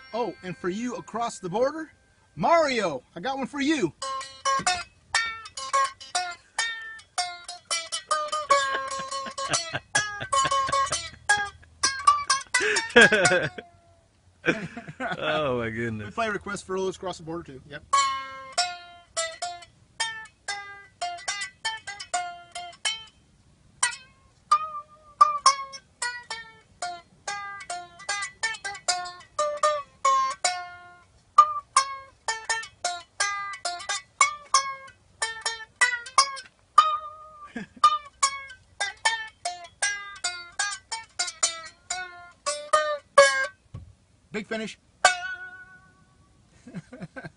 Oh, and for you across the border, Mario, I got one for you. Oh my We goodness. play requests for those across the border too. Yep. Big finish.